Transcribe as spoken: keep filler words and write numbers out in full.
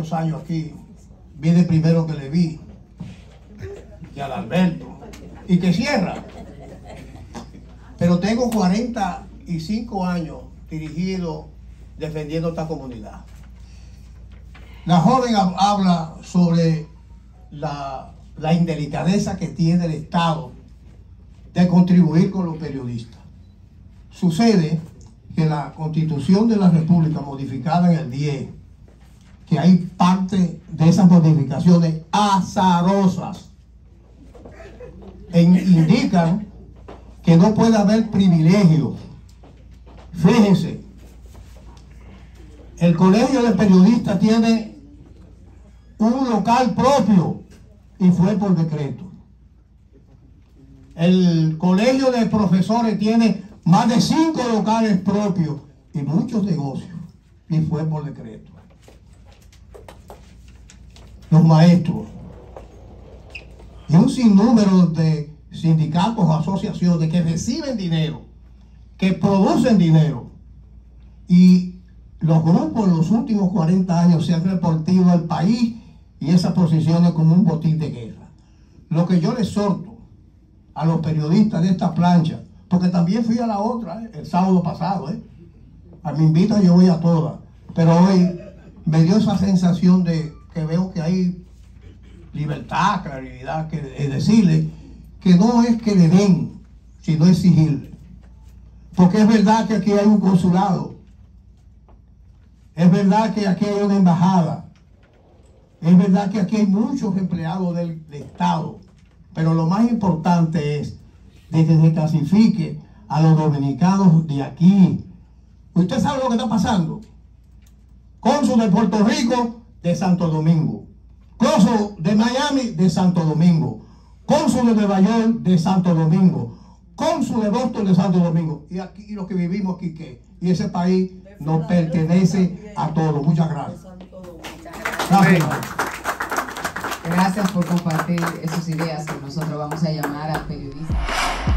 muchos años aquí, viene primero que le vi, que al Alberto, y que cierra. Pero tengo cuarenta y cinco años dirigido, defendiendo esta comunidad. La joven habla sobre la, la indelicadeza que tiene el Estado de contribuir con los periodistas. Sucede que la Constitución de la República, modificada en el diez, que hay parte de esas modificaciones azarosas, en, indican que no puede haber privilegios. Fíjense, el Colegio de Periodistas tiene un local propio y fue por decreto. El Colegio de Profesores tiene más de cinco locales propios y muchos negocios y fue por decreto. Los maestros y un sinnúmero de sindicatos o asociaciones que reciben dinero, que producen dinero, y los grupos en los últimos cuarenta años se han repartido al país y esas posiciones como un botín de guerra. Lo que yo les exhorto a los periodistas de esta plancha, porque también fui a la otra ¿eh? el sábado pasado, ¿eh? a mi invita yo voy a todas, pero hoy me dio esa sensación de que veo que hay libertad, claridad, que es decirle que no es que le den, sino exigirle. Porque es verdad que aquí hay un consulado, es verdad que aquí hay una embajada, es verdad que aquí hay muchos empleados del, del Estado, pero lo más importante es de que se clasifique a los dominicanos de aquí. ¿Usted sabe lo que está pasando? Cónsul de Puerto Rico de Santo Domingo, cónsul de Miami de Santo Domingo, cónsul de Nueva York de Santo Domingo, cónsul de Boston de Santo Domingo. Y aquí y los que vivimos aquí, ¿qué? Y ese país nos pertenece a todos. Muchas gracias. Gracias. Gracias por compartir esas ideas que nosotros vamos a llamar a periodistas.